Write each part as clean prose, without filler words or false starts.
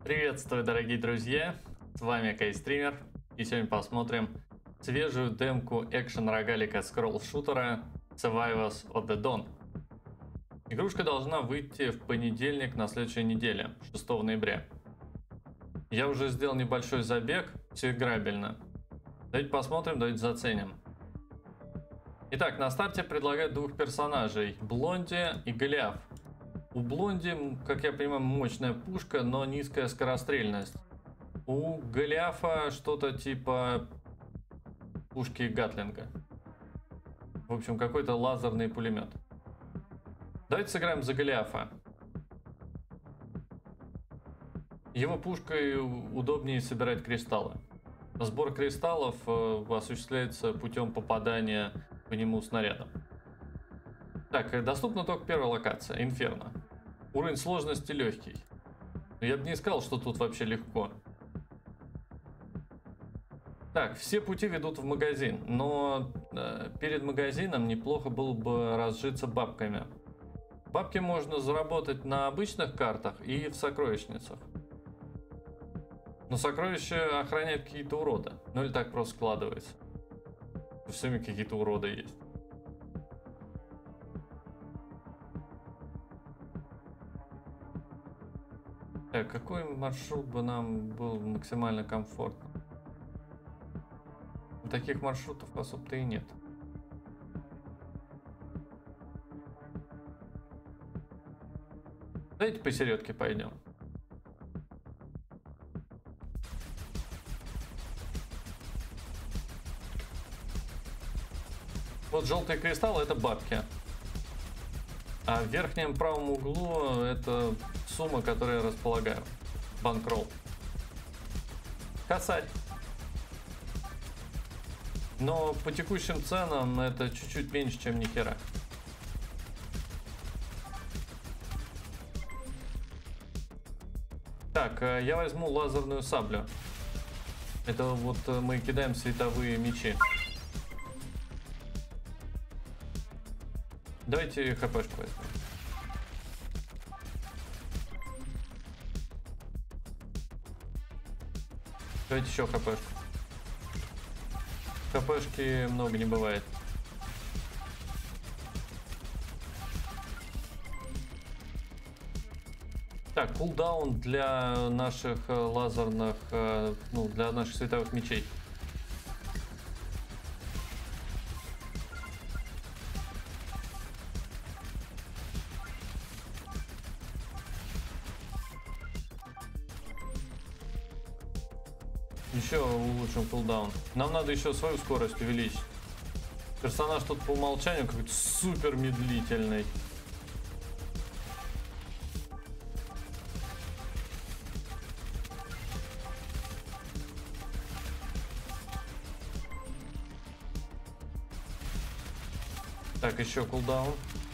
Приветствую, дорогие друзья, с вами Кайстример, и сегодня посмотрим свежую демку экшен-рогалика скролл-шутера Survivors of the Dawn. Игрушка должна выйти в понедельник на следующей неделе, 6 ноября. Я уже сделал небольшой забег, все играбельно. Давайте посмотрим, давайте заценим. Итак, на старте предлагают двух персонажей, Блонди и Голиаф. У Блонди, как я понимаю, мощная пушка, но низкая скорострельность. У Голиафа что-то типа пушки Гатлинга. В общем, какой-то лазерный пулемет. Давайте сыграем за Голиафа. Его пушкой удобнее собирать кристаллы. Сбор кристаллов осуществляется путем попадания по нему снарядом. Так, доступна только первая локация, Инферно. Уровень сложности легкий. Я бы не сказал, что тут вообще легко. Так, все пути ведут в магазин, но перед магазином неплохо было бы разжиться бабками. Бабки можно заработать на обычных картах и в сокровищницах. Но сокровища охраняют какие-то уроды. Ну или так просто складывается. В сумме какие-то уроды есть. Так, какой маршрут бы нам был максимально комфортный? Таких маршрутов особо-то и нет. Давайте посередке пойдем. Вот желтые кристаллы — это бабки. А в верхнем правом углу это сумма, которой я располагаю. Банкролл. Косарь. Но по текущим ценам это чуть-чуть меньше, чем ни хера. Так, я возьму лазерную саблю. Это вот мы кидаем световые мечи. Давайте хпшку возьмем. Давайте еще хпшку. Хпшки много не бывает. Так, кулдаун для наших лазерных, для наших световых мечей. Еще улучшим кулдаун. Нам надо еще свою скорость увеличить. Персонаж тут по умолчанию какой-то супер медлительный. Так, еще кулдаун.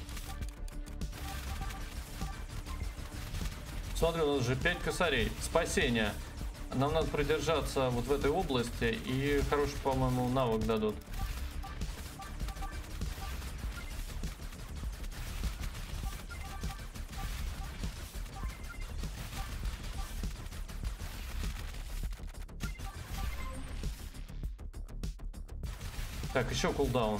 Смотри, у нас же 5 косарей. Спасение. Нам надо продержаться вот в этой области, и хороший, по-моему, навык дадут. Так, еще кулдаун.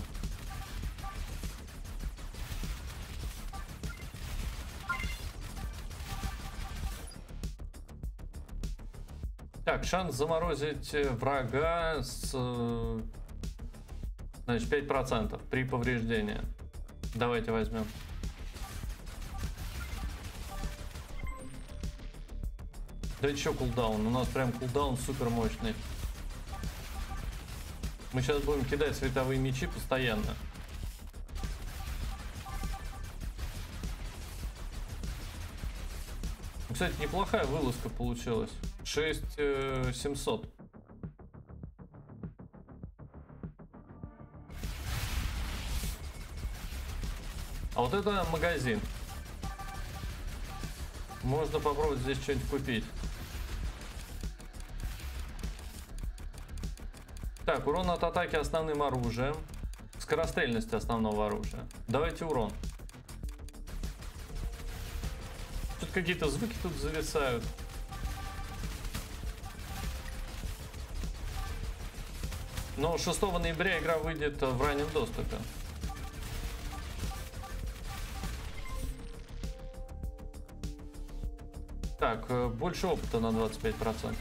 Так, шанс заморозить врага с, значит, 5% при повреждении. Давайте возьмем. Да еще кулдаун. У нас прям кулдаун супер мощный. Мы сейчас будем кидать световые мечи постоянно. Кстати, неплохая вылазка получилась. 6700. А вот это магазин. Можно попробовать здесь что-нибудь купить. Так, урон от атаки основным оружием. Скорострельность основного оружия. Давайте урон. Какие-то звуки тут зависают. Но 6 ноября игра выйдет в раннем доступе. Так, больше опыта на 25%.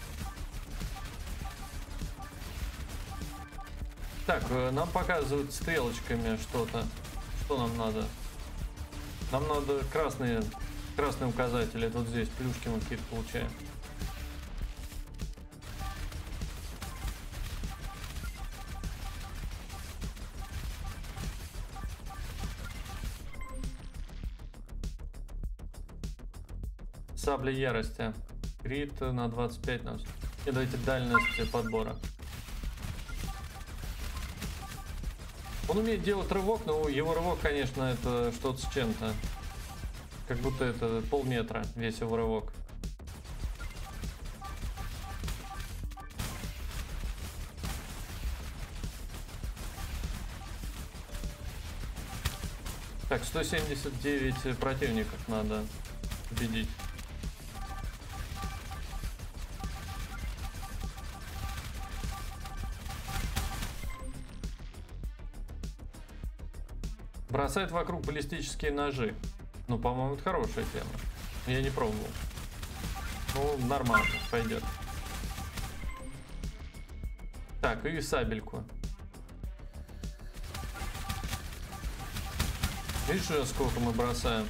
Так, нам показывают стрелочками что-то. Что нам надо? Нам надо красные указатели. Вот здесь плюшки мы какие-то получаем. Сабля ярости. Крит на 25 нас. И давайте дальность подбора. Он умеет делать рывок, но его рывок, конечно, это что-то с чем-то. Как будто это полметра весь его рывок. Так, 179 противников надо победить. Бросает вокруг баллистические ножи. Ну, по-моему, это хорошая тема. Я не пробовал. Ну, нормально, пойдет. Так, и сабельку. Видишь, сколько мы бросаем?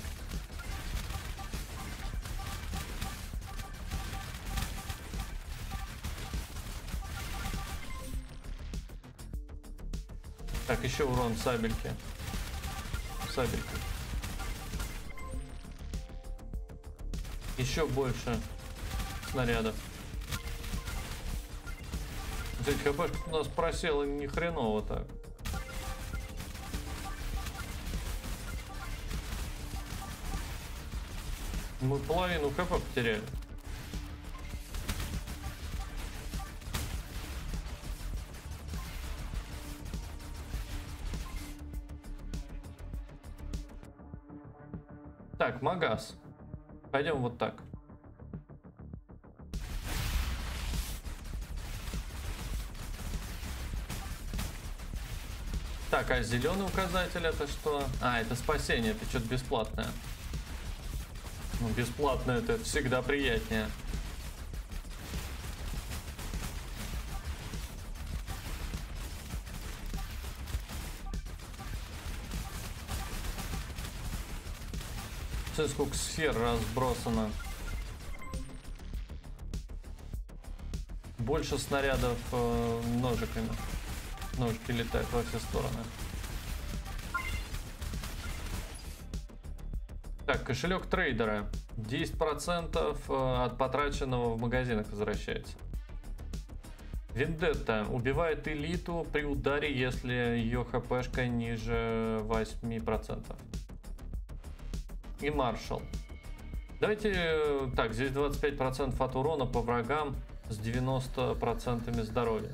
Так, еще урон сабельки. Сабелька. Еще больше снарядов. Кстати, хпшка у нас просела ни хреново так. Мы половину хп потеряли. Так, магаз. Пойдем вот так. Так, а зеленый указатель это что? А, это спасение, это что-то бесплатное. Ну, бесплатное это всегда приятнее. Смотри, сколько сфер разбросано. Больше снарядов ножиками. Ножики летают во все стороны. Так, кошелек трейдера. 10% от потраченного в магазинах возвращается. Вендетта. Убивает элиту при ударе, если ее хпшка ниже 8%. И маршал. Давайте... Так, здесь 25% от урона по врагам с 90% здоровья.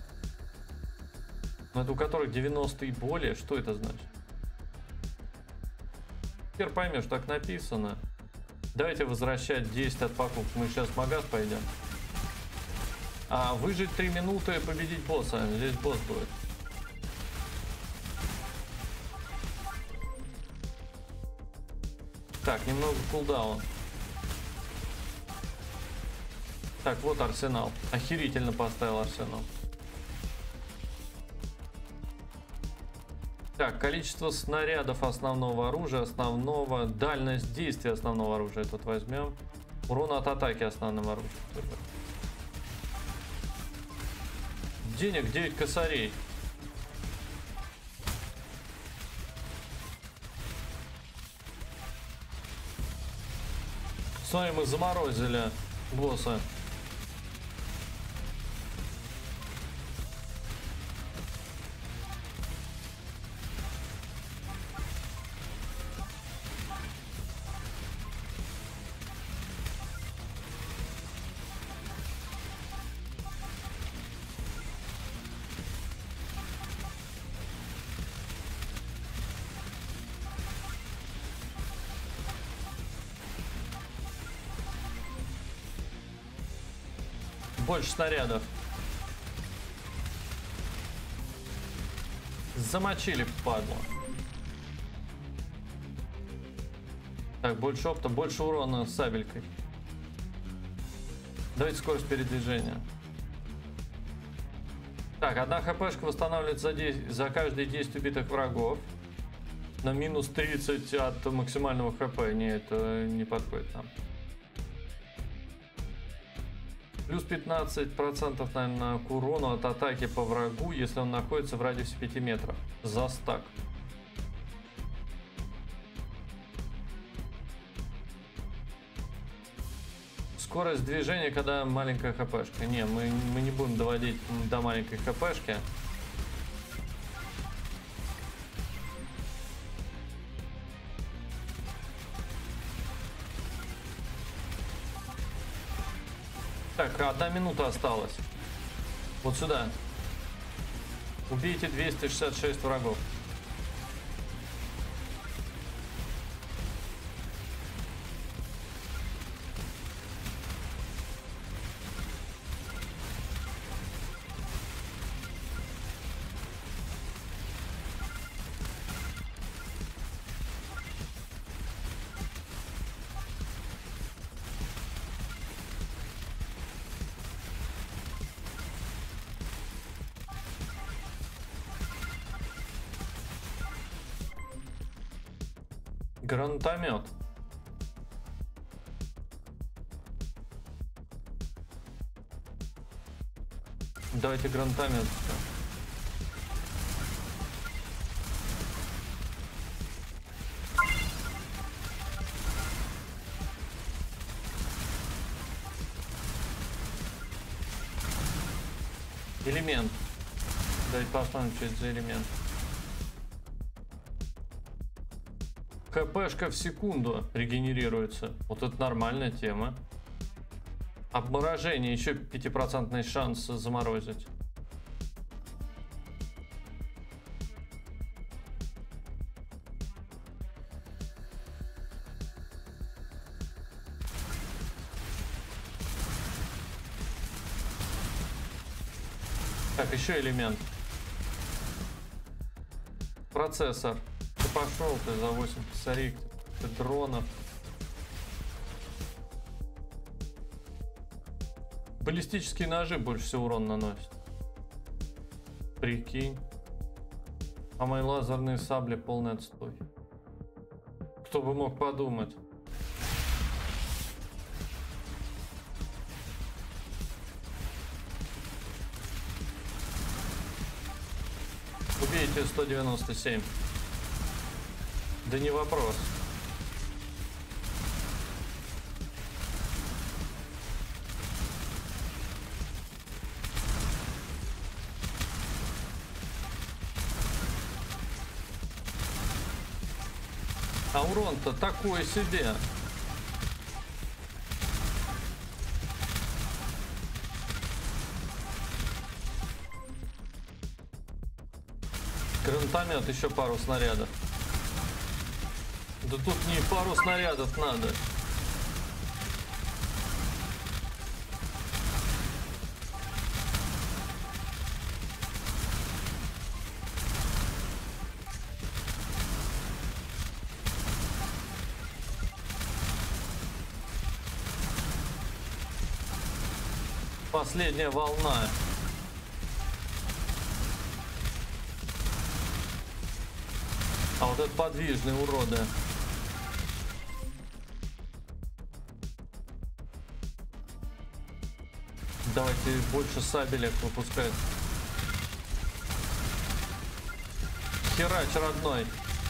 Но это у которых 90 и более. Что это значит? Теперь поймешь, так написано. Давайте возвращать 10 от покупок. Мы сейчас в магаз пойдем. А выжить 3 минуты и победить босса. Здесь босс будет. Так, немного кулдаун. Так, вот арсенал. Охерительно поставил арсенал. Так, количество снарядов основного оружия, основного, дальность действия основного оружия. Тут возьмем. Урон от атаки основным оружием. Денег 9 косарей. С вами мы заморозили босса. Больше снарядов. Замочили, падла. Так, больше опыта, больше урона с сабелькой. Давайте скорость передвижения. Так, одна хпшка восстанавливается за каждые 10 убитых врагов. На минус 30 от максимального хп. Не, это не подходит нам. Плюс 15%, наверное, к урону от атаки по врагу, если он находится в радиусе 5 метров. За стак. Скорость движения, когда маленькая хпшка. Не, мы не будем доводить до маленькой хпшки. Так, 1 минута осталась. Вот сюда. Убейте 266 врагов. Гранатомет. Давайте гранатомет. Элемент. Давайте посмотрим, что это за элемент. ХПшка в секунду регенерируется. Вот это нормальная тема. Обморожение. Еще 5% шанс заморозить. Так, еще элемент. Процессор. Ты пошел, ты за 8 косарей, ты дронов. Баллистические ножи больше всего урон наносят. Прикинь. А мои лазерные сабли полный отстой. Кто бы мог подумать. Убейте 197. Да не вопрос. А урон-то такой себе. Гранатомет, еще пару снарядов. Да тут не пару снарядов надо. Последняя волна. А вот это подвижные уроды. Давайте больше сабелек выпускать. Херач, родной.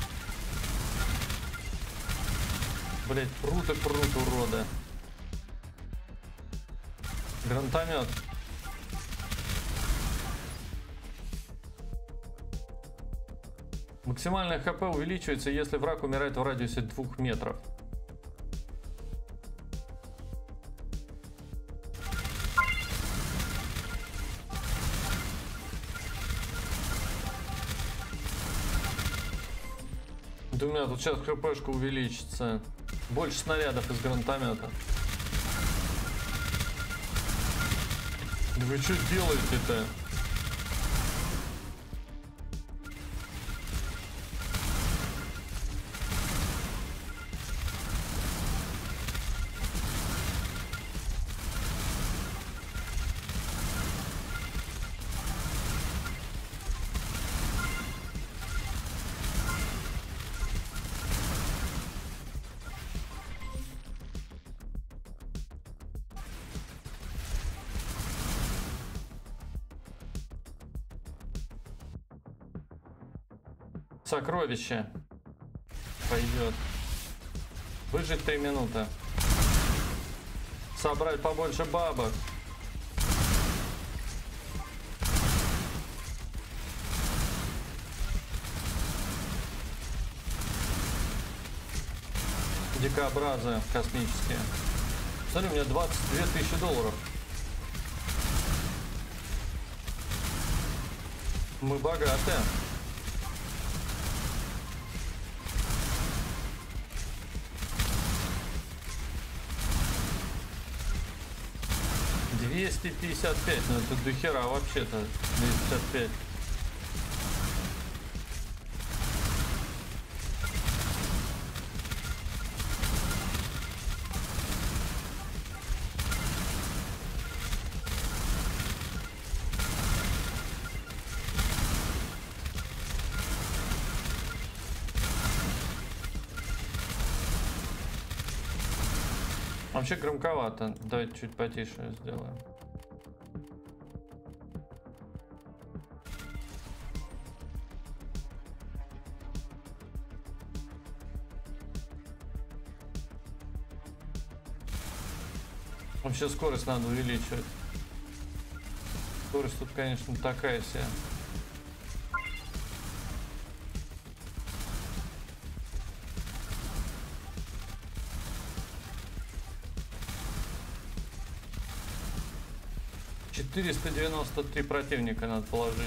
Блять, прут и прут, уроды. Гранатомет. Максимальное ХП увеличивается, если враг умирает в радиусе 2 метров. Да у меня тут сейчас хпшка увеличится. Больше снарядов из гранатомета. Да вы что делаете-то? Сокровище. Пойдет. Выжить 3 минуты. Собрать побольше бабок. Дикобразы космические. Смотри, у меня 22 тысячи долларов. Мы богаты. $255, ну это дохера вообще-то. 255. Вообще громковато. Давайте чуть потише сделаем. Вообще скорость надо увеличивать. Скорость тут, конечно, такая себе. $493 противника надо положить.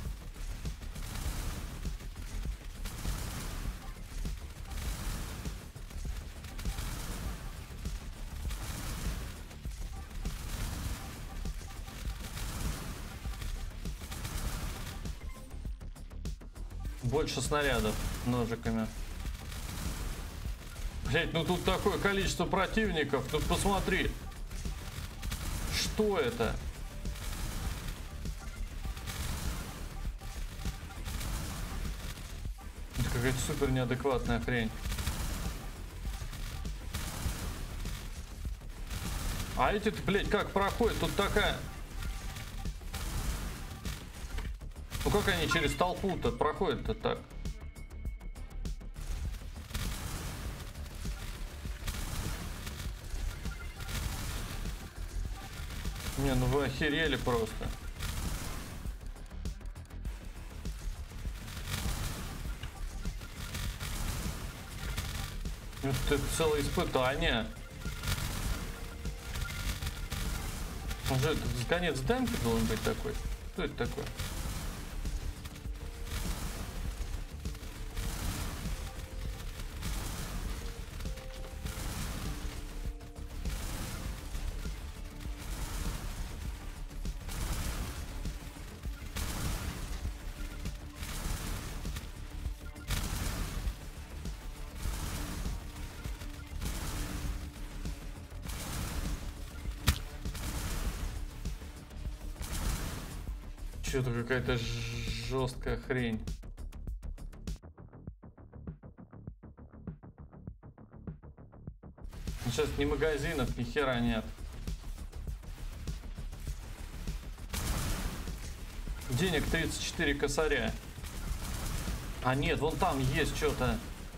Больше снарядов ножиками. Блять, ну тут такое количество противников. Тут посмотри. Что это? Это какая-то супер неадекватная хрень. А эти-то, блять, как проходят? Тут такая... Ну как они через толпу-то проходят-то так? Не, ну вы охерели просто. Это целое испытание. Уже это конец демки должен быть такой. Что это такое? Что-то какая-то жесткая хрень. Сейчас ни магазинов, ни хера нет. Денег 34 косаря. А нет, вон там есть что-то.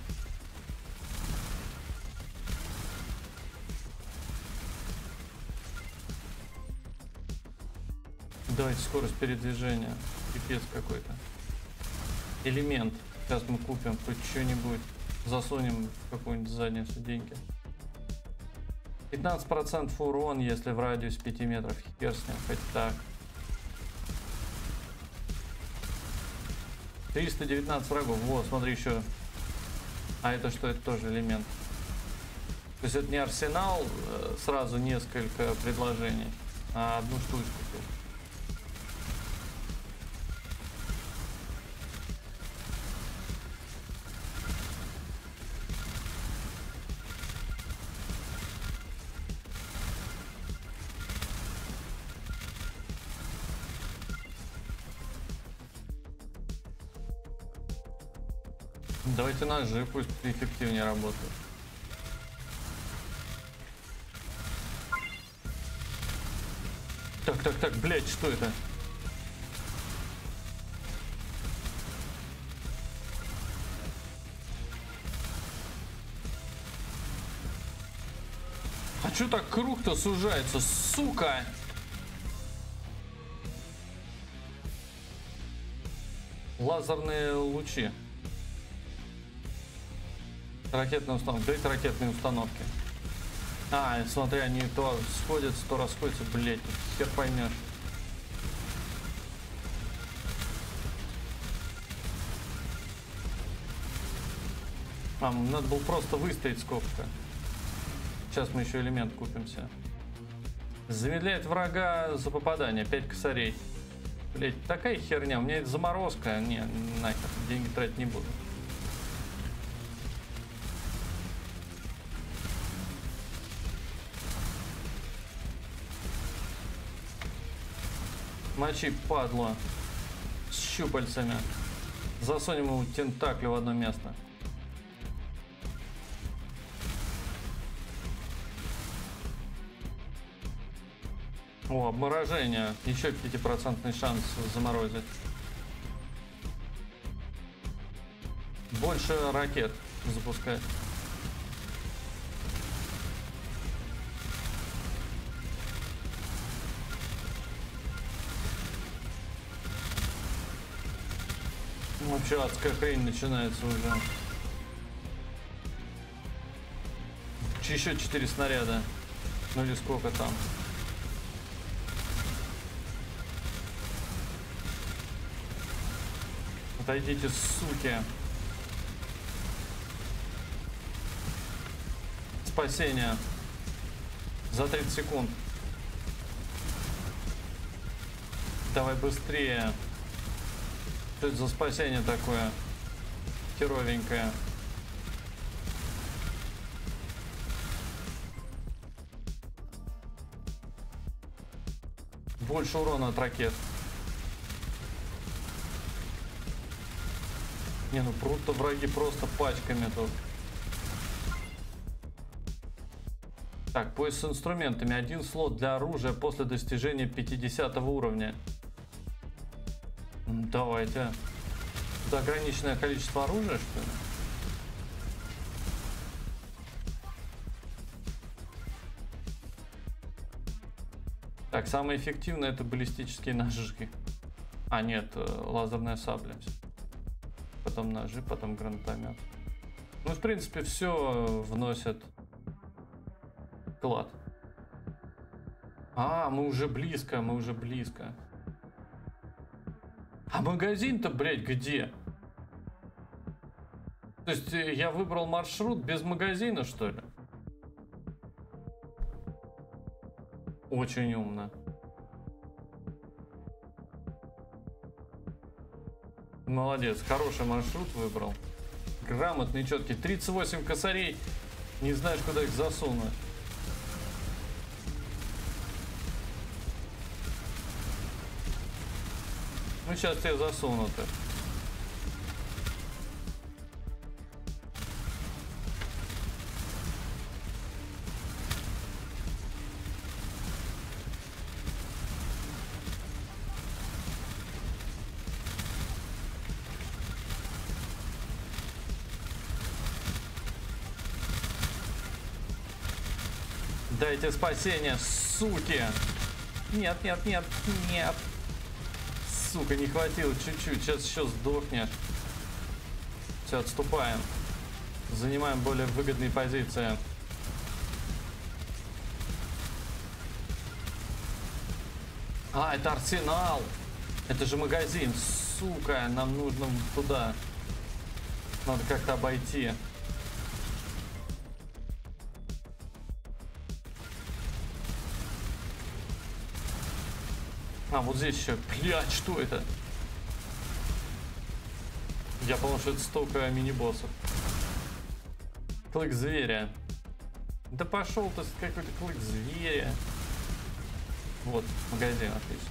Давайте скорость передвижения. Пипец какой-то. Элемент. Сейчас мы купим хоть что-нибудь. Засунем в какую-нибудь задницу деньги. 15% урон, если в радиусе 5 метров. Хер с ним, хоть так. 319 врагов. Вот, смотри еще. А это что? Это тоже элемент. То есть это не арсенал, сразу несколько предложений, а одну штучку. Давайте ножи, пусть эффективнее работают. Так, блять, что это? чё так круг-то сужается, сука? Лазерные лучи. Ракетные установки. Дайте ракетные установки. Смотри, они то сходятся, то расходятся. Блять, хер поймешь. Надо было просто выстоять сколько-то. Сейчас мы еще элемент купимся. Замедляет врага за попадание. 5 косарей. Блять, такая херня. У меня это заморозка. Не, нахер. Деньги тратить не буду. Мочи, падло. С щупальцами. Засунем ему тентакли в одно место. О, обморожение. Еще 5% шанс заморозить. Больше ракет запускать. Вообще адская хрень начинается уже. Еще 4 снаряда. Ну или сколько там. Отойдите, суки. Спасение. За 30 секунд. Давай быстрее. Что это за спасение такое? Херовенькое. Больше урона от ракет. Не, ну прут-то враги просто пачками тут. Так, пояс с инструментами. 1 слот для оружия после достижения 50 уровня. Давайте. Это ограниченное количество оружия, что ли? Так, самое эффективное это баллистические ножи. Нет, лазерная сабля. Потом ножи, потом гранатомет. Ну, в принципе, все вносит вклад. Мы уже близко, мы уже близко. А магазин-то, блядь, где? То есть я выбрал маршрут без магазина, что ли? Очень умно. Молодец, хороший маршрут выбрал. Грамотный, четкий. 38 косарей. Не знаешь, куда их засунуть. Ну, сейчас тебе засунуты. Дайте спасение, суки! Нет, нет, нет, нет! Сука, не хватило чуть-чуть, сейчас еще сдохнешь. Все, отступаем. Занимаем более выгодные позиции. Это арсенал! Это же магазин, сука, нам нужно туда. Надо как-то обойти. Вот здесь еще. Блядь, что это? Я понял, что это столько мини-боссов. Клык зверя. Да пошел ты, какой-то клык зверя. Вот, магазин, отлично.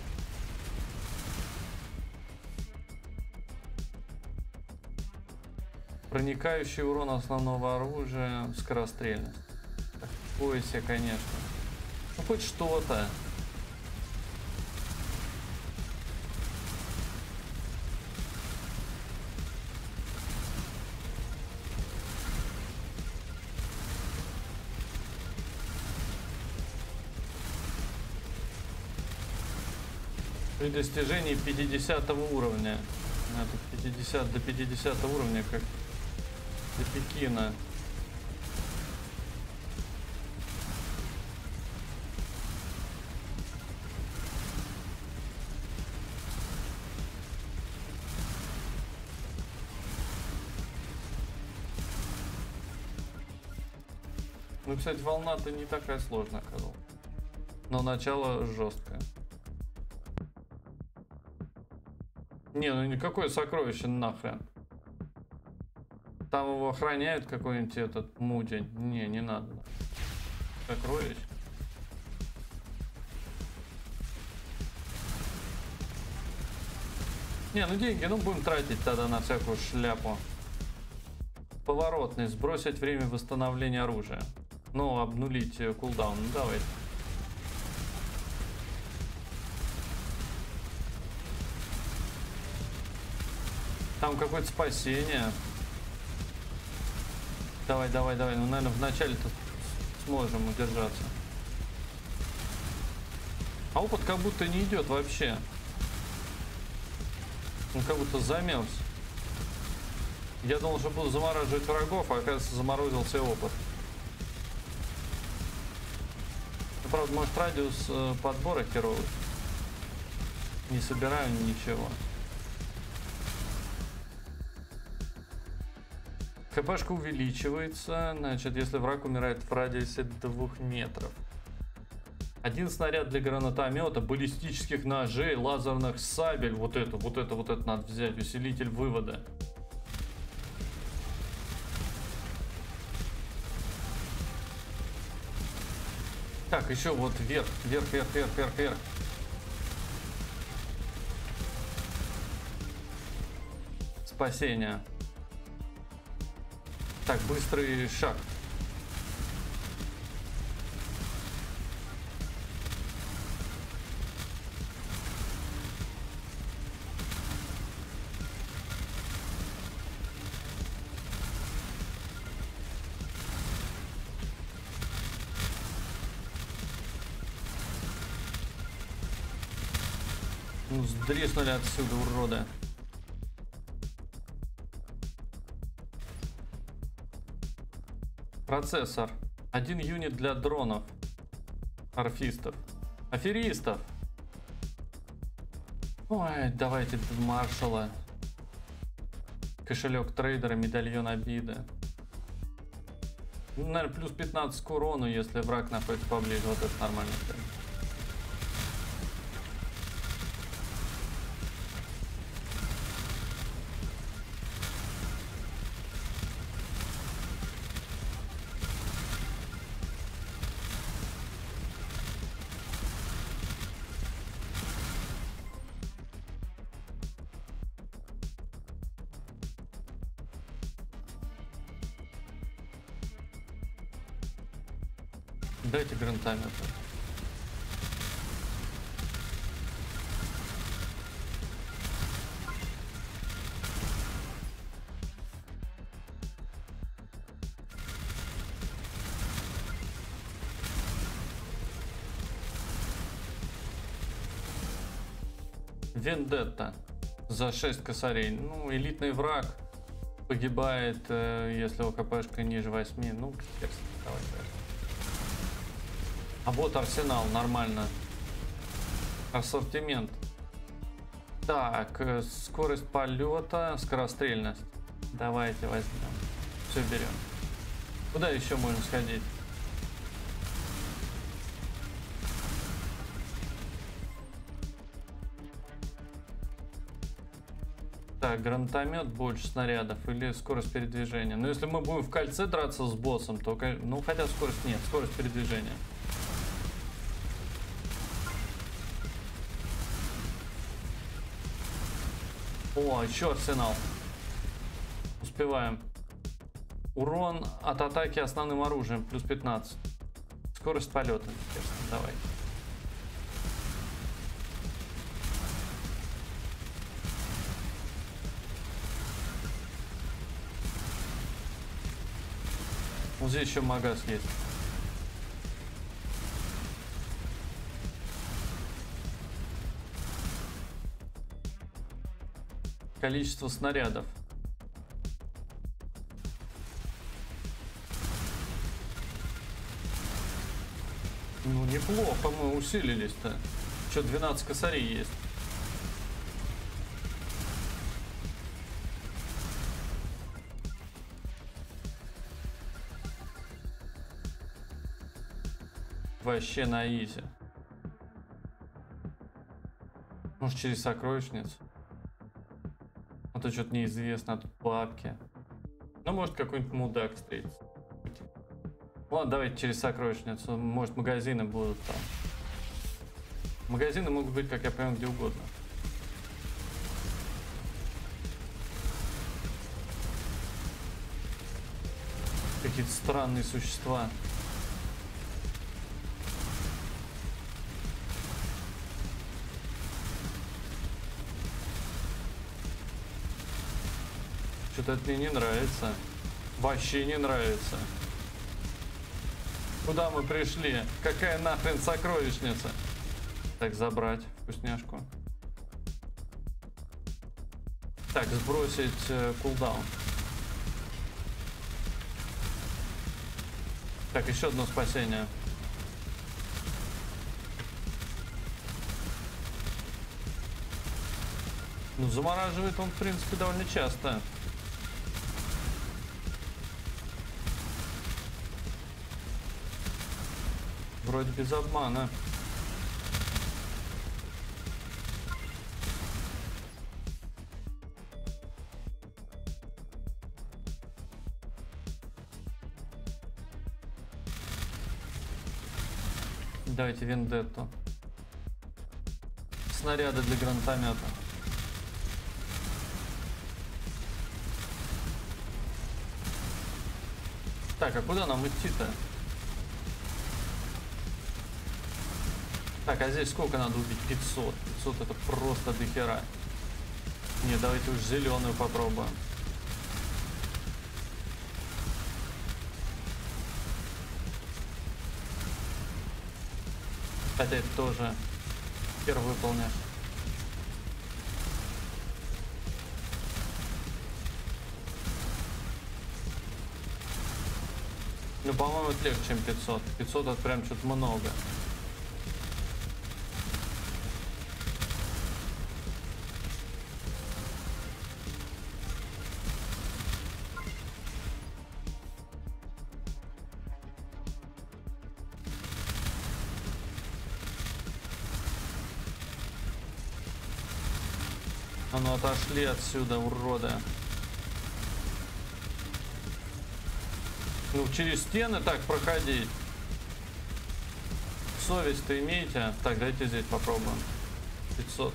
Проникающий урон основного оружия, скорострельность. Такое себе, конечно. Ну, хоть что-то. При достижении 50 уровня. Надо 50 до 50 уровня, как до Пекина. Ну, кстати, волна-то не такая сложная оказалась. Но начало жесткое. Не, ну никакое сокровище нахрен. Там его охраняют какой-нибудь этот мудень. Не надо. Сокровище. Не, ну деньги, ну будем тратить тогда на всякую шляпу. Поворотный, сбросить время восстановления оружия. Ну, обнулить кулдаун. Ну, давайте. Там какое-то спасение. Давай. Ну, наверное, вначале-то сможем удержаться. А опыт как будто не идет вообще. Он как будто замерз. Я думал, что буду замораживать врагов, а оказывается заморозился и опыт. Ну, правда, может радиус подбора херовый. Не собираю ничего. ХПшка увеличивается, значит, если враг умирает в радиусе 2 метров. Один снаряд для гранатомета, баллистических ножей, лазерных сабель. Вот это надо взять. Усилитель вывода. Так, еще вот вверх. Спасение. Так, быстрый шаг. Ну, сдреснули отсюда, уроды. Процессор. 1 юнит для дронов. Орфистов. Аферистов. Ой, давайте маршала. Кошелек трейдера, медальон обиды. Ну, наверное, плюс 15 к урону, если враг находится поближе. Вот это нормально. Дайте гранатомет. Вендетта. За 6 косарей. Ну, элитный враг погибает, если его КПшка ниже 8. Ну, давай. А вот арсенал, нормально. Ассортимент. Так, скорость полета, скорострельность. Давайте возьмем. Все берем. Куда еще можно сходить? Так, гранатомет, больше снарядов или скорость передвижения. Но если мы будем в кольце драться с боссом, то, ну, хотя скорость нет, скорость передвижения. О, еще арсенал. Успеваем. Урон от атаки основным оружием плюс 15. Скорость полета. Давай. Вот здесь еще магаз есть. количество снарядов. Ну, неплохо мы усилились-то. Что, 12 косарей есть. Вообще на изи. Может, через сокровищницу? А то что-то неизвестно, а тут бабки. Ну, может, какой-нибудь мудак встретится. Ладно, давайте через сокровищницу. Может, магазины будут там. Магазины могут быть, как я понимаю, где угодно. Какие-то странные существа. Что-то это мне не нравится. Вообще не нравится. Куда мы пришли? Какая нахрен сокровищница? Так, забрать вкусняшку. Так, сбросить кулдаун. Так, еще одно спасение. Ну, замораживает он, в принципе, довольно часто. Вроде без обмана. Давайте вендетту. Снаряды для гранатомета. Так, а куда нам идти-то? Так, а здесь сколько надо убить? 500. 500 это просто дохера. Не, давайте уж зеленую попробуем. Хотя это тоже хер выполнишь. Ну, по-моему, это легче, чем 500. 500 это прям что-то много. А ну отошли отсюда, уроды. Ну, через стены так проходить. Совесть-то имеете? Так, давайте здесь попробуем. 500.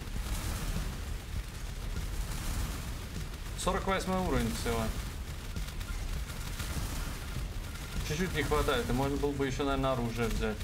48 уровень всего. Чуть-чуть не хватает, и можно было бы еще, наверное, оружие взять.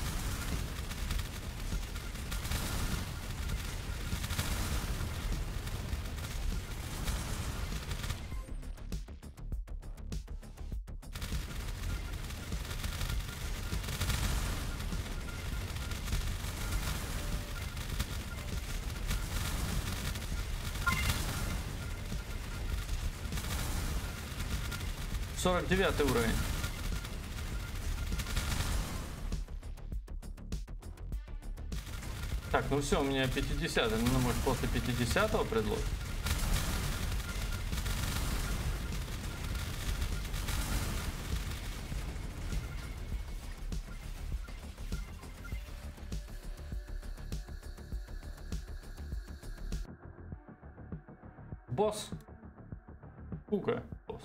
Сорок 49 уровень. Так, ну все, у меня 50. Ну, может, после 50-го предложить? Босс. Пука, босс.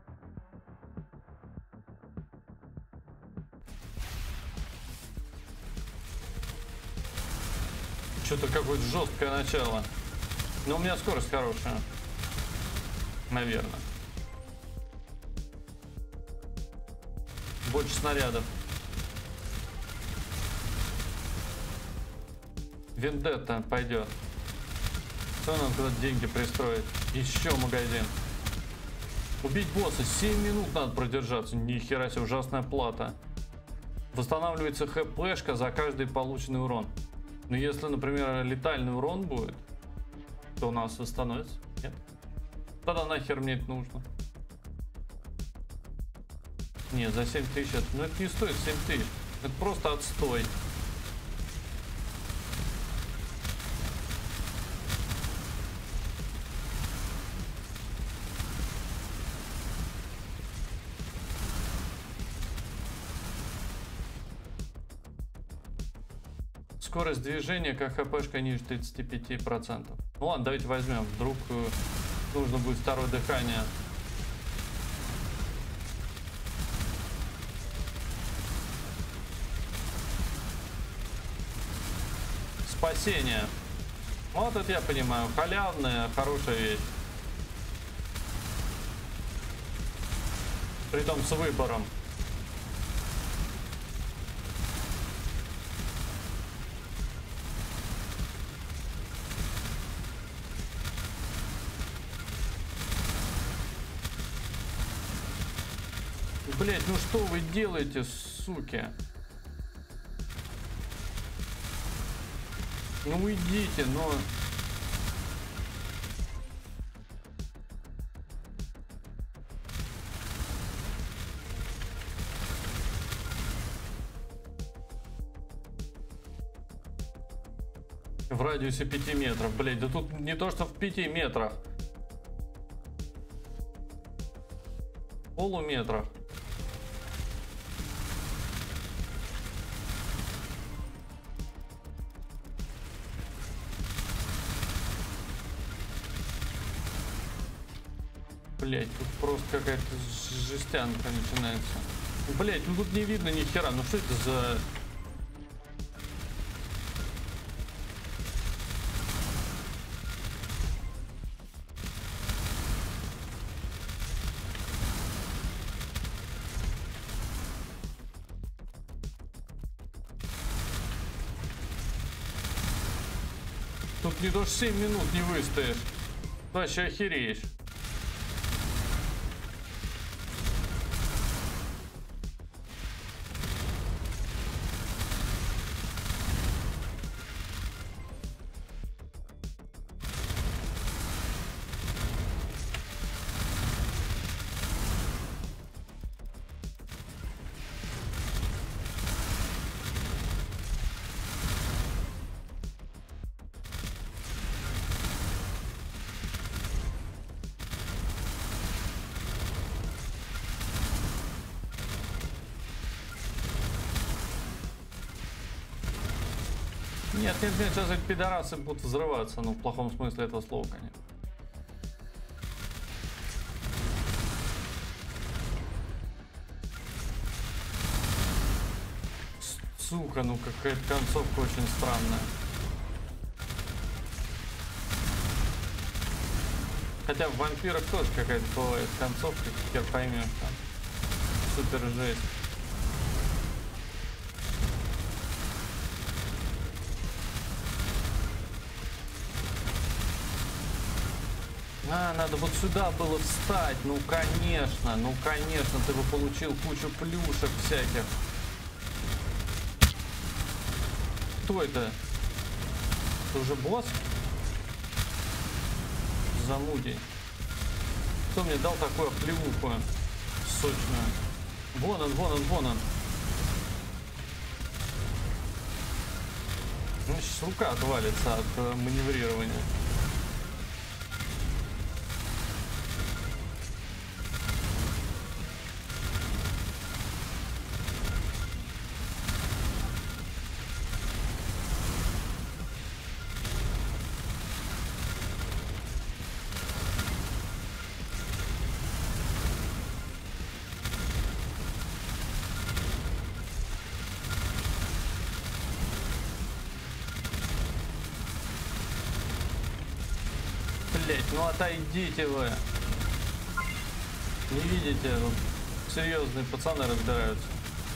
Что-то какое-то жесткое начало. Но у меня скорость хорошая. Наверное. Больше снарядов. Вендетта пойдет. Что нам туда деньги пристроить? Еще магазин. Убить босса. 7 минут надо продержаться. Ни хера себе, ужасная плата. Восстанавливается хпшка за каждый полученный урон. Но если, например, летальный урон будет, то у нас восстановится. Нет? Тогда нахер мне это нужно? Не, за 7000 это... Ну это не стоит 7000. Это просто отстой. Скорость движения, как хпшка ниже 35%. Ну ладно, давайте возьмем. Вдруг нужно будет второе дыхание. Спасение. Вот это я понимаю. Халявная, хорошая вещь. Притом с выбором. Блять, ну что вы делаете, суки? Ну уйдите, но... В радиусе 5 метров, блять, да тут не то что в 5 метрах. Полуметрах. Блять, тут просто какая-то жестянка начинается. Блять, ну тут не видно ни хера. Ну что это за... Тут не до 7 минут не выстоишь. Вообще охереешь. Нет, сейчас эти пидорасы будут взрываться, ну, в плохом смысле этого слова, конечно. Сука, ну какая-то концовка очень странная. Хотя в вампирах тоже какая-то бывает концовка, хер поймешь, там. Супер жесть. Надо вот сюда было встать. Ну конечно, ты бы получил кучу плюшек всяких. Кто это? Это уже босс? Замудень. Кто мне дал такую плевуху сочную? Вон он, вон он, вон он. Ну, сейчас рука отвалится от маневрирования. Блять, ну отойдите вы. Не видите, вот серьезные пацаны разбираются.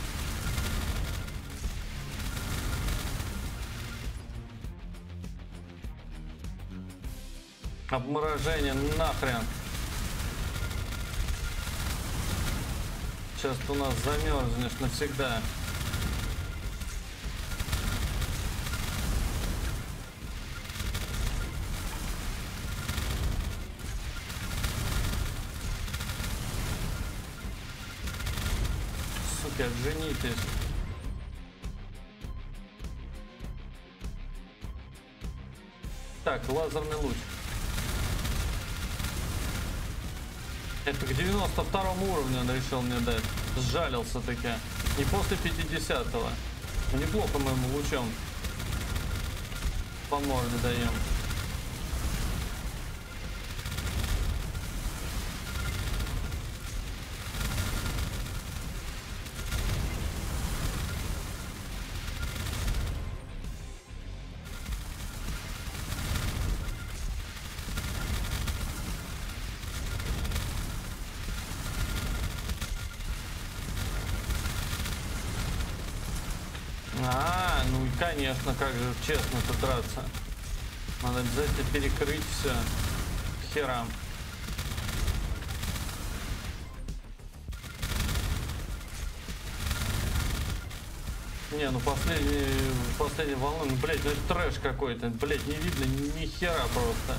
Обморожение нахрен. Сейчас ты у нас замерзнешь навсегда. девочки, отженитесь. Так, лазерный луч. Это к 92-му уровню он решил мне дать. Сжалился таки. Не после 50-го. Ну, неплохо мы ему лучом по морде даем. Ну и конечно, как же честно-то драться. Надо обязательно перекрыть все. Херам. Не, ну последняя волна, ну блять, ну это трэш какой-то, блять, не видно ни хера просто.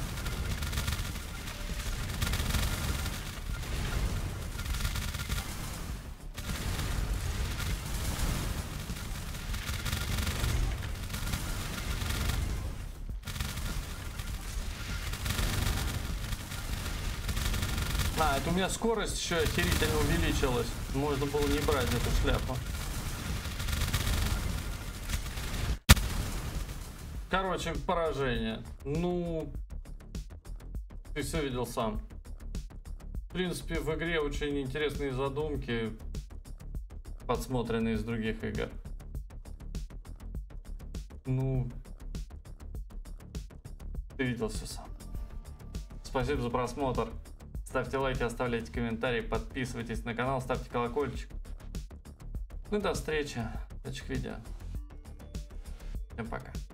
Это у меня скорость еще охерительно увеличилась. Можно было не брать эту шляпу. Короче, поражение. Ну, ты все видел сам. В принципе, в игре очень интересные задумки, подсмотренные из других игр. Ну, ты видел все сам. Спасибо за просмотр. Ставьте лайки, оставляйте комментарии, подписывайтесь на канал, ставьте колокольчик. Ну и до встречи в следующих видео. Всем пока.